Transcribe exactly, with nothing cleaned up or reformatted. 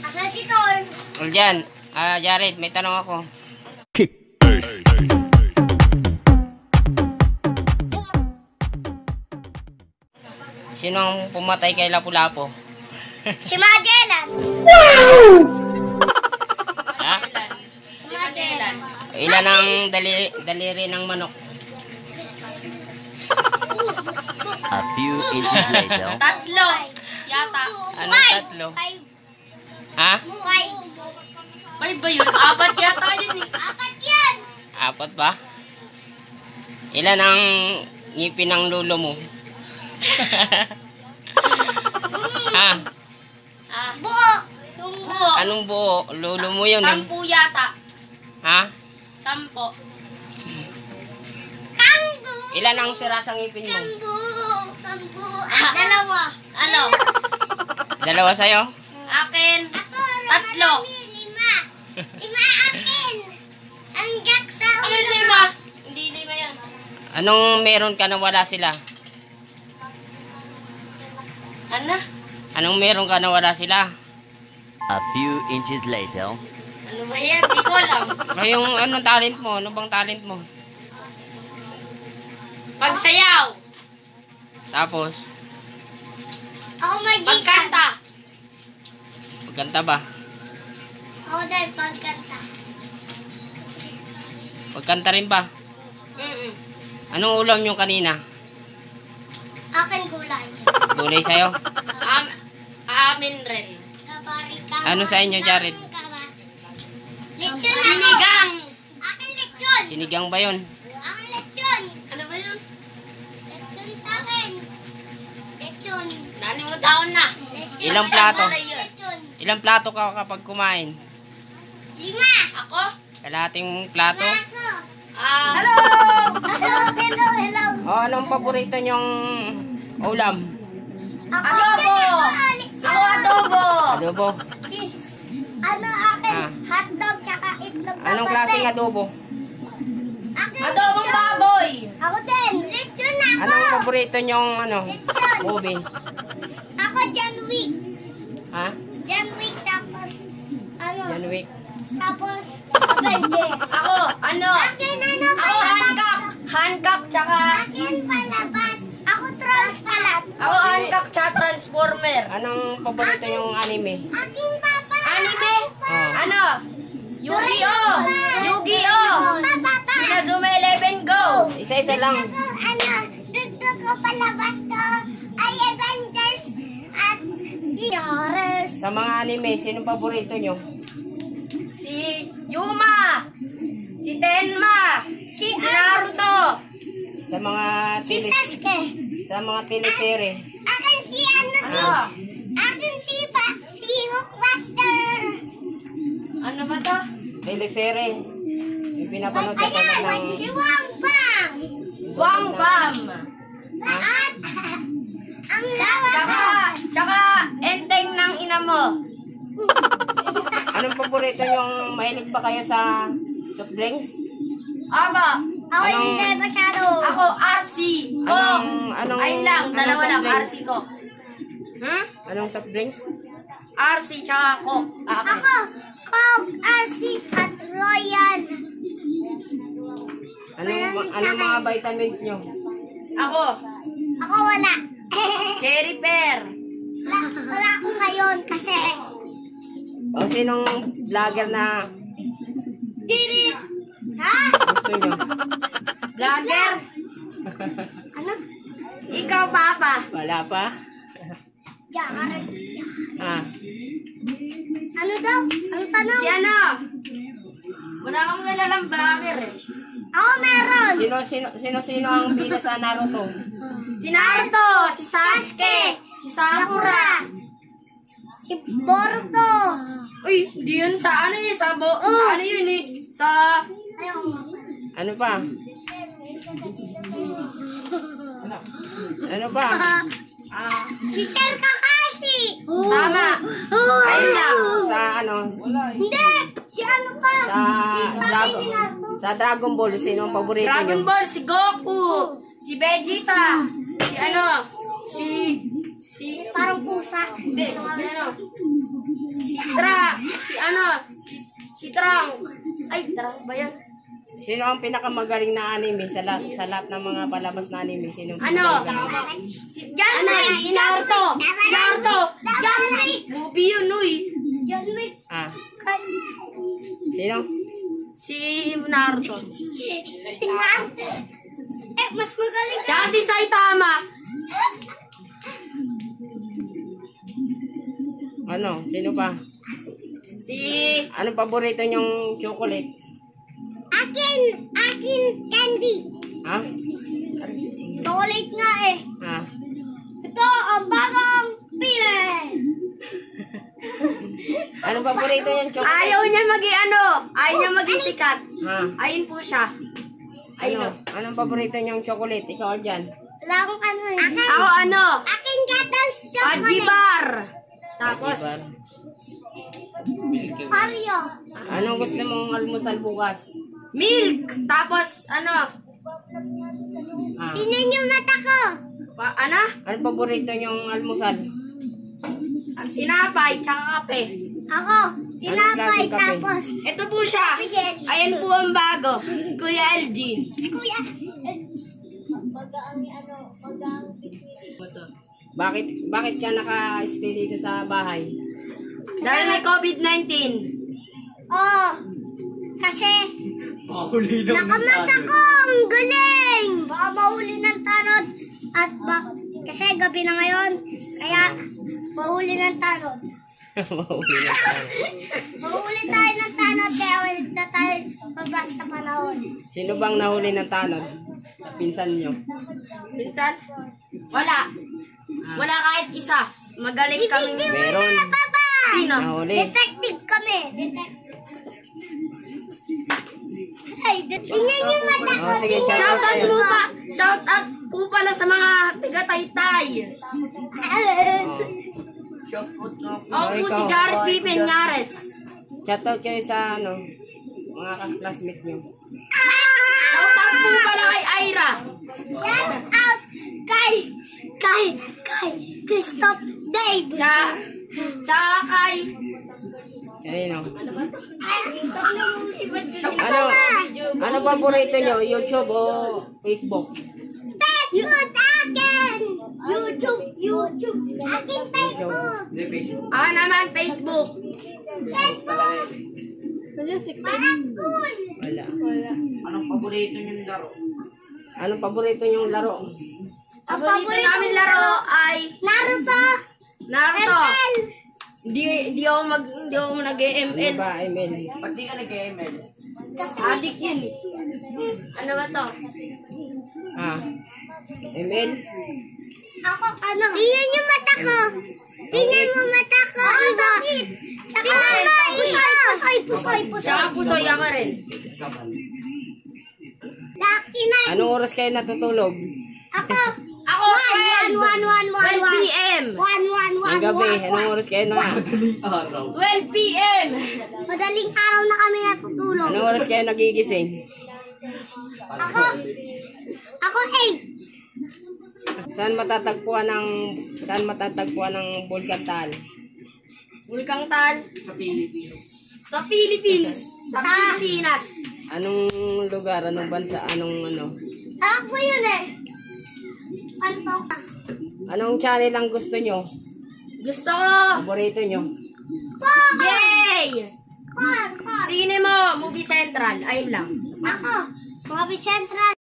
Asan si Thor? O dyan. Ah, Jared, may tanong ako. Sino ang pumatay kay Lapu-Lapu? Si Magellan. Ha? Si Magellan. Ilan ang daliri, daliri ng manok? A few inches later. Tatlo. Yata. Anong tatlo? Five. Ha? Five. May ba yun? Apat yata yun eh. Apat yan. Apat ba? Ilan ang ngipin ng lulo mo? Ha? Ah, Buo. Yung buo. Anong buo? Lulo mo yun. Eh. Sampu yata. Ha? Sampo. Kambu. Ilan ang sira sa ngipin mo? Kambu. Kambu. At dalawa. Ano? Dalawa sa'yo? Akin. Ako, Tatlo. marami, lima. Lima akin. Ang jack sa Ano ulo lima? ko. Hindi lima yan. Anong meron ka na wala sila? Ano? Anong meron ka na wala sila? A few inches later. Ano ba yan? Di ko alam. Ano yung anong talent mo? Ano bang talent mo? Pagsayaw. Tapos, Ako magician. Pagkanta. pagkanta ba? Ako dahil pagkanta. Pagkanta rin ba? Mm-mm. Anong ulam yung kanina? Akin gulay. Gulay sa'yo? Am amin rin. Kabari ka. Ano sa inyo, Jared? Lechon ako. Sinigang. Akin lechon. Sinigang ba yun? Akin lechon. Ano ba yun? Lechon sa akin. Lechon. Nanimutawan na. Lechon. Ilang plato? Lechon. Ilang plato ka kapag kumain? Lima. Ako? Kalahating plato? Baso. Ah, Hello, hello, hello. O, anong paborito nyong ulam? Ako, Adobo. lechon ako, ako adobo. Adobo? Fish. Ano akin? Ah. Hotdog tsaka itlog na Anong patay. klaseng adobo? Akin Adobong lechon. baboy. Ako din. Lechon ako. Anong paborito nyong ano? Lechon. Movie? Ako John Wick. Ha? John Wick tapos ano? John Wick? Tapos Avenger. Ako, ano? Akin ano Ako palabas? Hancock. Hancock tsaka... Akin palabas. Ako trolls pala. Ako Hancock tsaka Transformer. Anong paborito nyong anime? Akin papa. Anime? Ah. Ano? Yu-Gi-Oh! Yu-Gi-Oh! Papa. Inazuma eleven Go! Isa-isa lang. Gusto ko, ano, gusto ko palabas ko ay Avengers at si Doris. Sa mga anime, sino paborito nyo? Si Yuma! Si Tenma! Si, Si Naruto! Sa mga si tele, Sasuke. sa mga teleserye? Akin si ano si Ano? akin si pa si Hookmaster. Ano ba to? Teleserye. Yung pinapanood sa Ayan, talag ng... si Wang Bang. Wang Bam! At ang lawa ko. Tsaka, tsaka enteng ng ina mo. Anong paborito yung mahilig ba kayo sa soft drinks? Aba, Ako Anong- hindi masyado. ako R C ko. Anong, anong, Ayun lang, anong dalawa soft lang, R drinks? C ko. Hmm? Anong soft drinks? R C tsaka ko. Akin. Ako, Coke, R C, at Royal. Anong, anong mga vitamins nyo? Ako, Ako wala. Cherry Pear. wala, wala ako ngayon kasi O sinong vlogger na Diri. Ha? gusto nyo? Vlogger. Ano? Ikaw, Papa. Wala pa? Jared. Ah, Ano daw? Ang tanong? Si ano? Wala akong kilalang vlogger eh. Ako meron. sino, sino, sino, sino ang bida sa Naruto? Si Naruto, si Sasuke, si Sakura. Si Boruto. Uy, di yun sa ano eh, sa, bo, sa ano yun eh, sa... Ayun. Ano pa? Ano pa? Ah, Si Sir Kakashi. tama. Oh. Ayun lang. Sa ano? Hindi. Si ano pa? Sa si Dragon, sa Dragon Ball, sino ang paborito Dragon nyo? Ball, si Goku, si Vegeta, si ano, si... Si... Parang pusa. Hindi, si ano, si Trunks. Trunk. Ay, trunk ba yan? Sino ang pinakamagaling na anime sa lahat, sa lahat ng mga palabas na anime? Sino? ang Ano? pinakamagaling? Si John Wick. Si Naruto. Si Naruto. John Wick. Movie yun, uy. John Wick. Ah, Kan. sino? Si Naruto. Tingnan. Eh, mas magaling ka. Tsaka si Saitama. Ano? Sino pa? Si... Anong paborito niyong chocolate? Akin. Akin candy. Ha? Chocolate nga eh. Ha? Ito ang bagong pili. Anong paborito niyong chocolate? Ayaw niya magi ano. Ayaw niya magi sikat. Ha? Ayun po siya. Ano? Anong paborito niyong chocolate? Ikaw dyan. Wala akong ano eh. Akin. Ako ano? Akin gatons chocolate. Ajibar. Tapos, Oreo. Anong gusto mong almusal bukas? milk. Tapos, ano? Ah. Tingnan yung mata ko. Pa, ano? Anong paborito niyong almusal? Tinapay, tsaka kape. Ako. Tinapay klaseng kape? tapos. Ito po siya. Ayan po ang bago. Si Kuya Elgin. Kuya. Bakit bakit ka naka-stay dito sa bahay? Dahil may COVID nineteen. Oh. Kasi. Nakamas ako. Ang galing. Baka mahuli ng tanod. At bak kasi gabi na ngayon. Kaya mahuli ng tanod. Mauwi na tayo. Mahuli tayo ng tanod. Kaya wala na tayo mabas sa panahon. Sino bang nahuli ng tanod? Pinsan niyo. Minsan, wala. Wala kahit isa. Magaling kaming... Ibigin mo Meron. na, Papa. Sino? Nahuli. Detective kami. Detective. Ay, det- tingnan yung mata ko. Oh, sige, Tingnan shout Shout out yung po mata pa. Shout out po pala sa mga taga-Taytay. Ako po si Jared P. Peñares. Shout out kayo sa ano, mga ka-classmate niyo. Shout out po pala kay Ira. Shout out kay, kay, kay Christoph Dave. Tsaka, tsaka kay... Ayun, oh. Ay, Ano? Ano paborito niyo? YouTube o Facebook? Facebook akin. YouTube, YouTube. Akin Facebook. Ako naman, Facebook. Facebook. Parang cool. Wala. Anong paborito niyong laro? Anong paborito niyong laro? Ang paborito namin laro ay Naruto. Naruto. M L. Di, di ako mag, di ako nag-M Ano L. ba, Emil? Ba't di ka nag-M L? Adik yun. Ano ba to? Ah. Emil? Ako, ano? Tingnan yung mata ko. Tingnan mo mata ko. Iba. Tingnan mo. Pusoy, pusoy, pusoy, pusoy. Tsaka pusoy ako rin. Laki na. Anong oras kayo natutulog? Ako. Ako, One, one, one, one, one, twelve one. p m One, one, one, Ang gabi, one, anong one. oras kayo na? Araw. twelve p m Madaling araw na kami natutulog. Anong oras kayo nagigising? Ako. Ako, eight. Saan matatagpuan ng saan matatagpuan ng Bulkan Taal? Bulkang Tal. Sa Pilipinas. Sa Philippines. Sa Pilipinas. Anong lugar, anong bansa, anong ano? Ako yun eh. Ano to? Anong channel ang gusto nyo? Gusto ko. Paborito nyo? Kwan! Yay! Kwan! Kwan! Cinema, Movie Central. Ayun lang. Ako. Mga Central.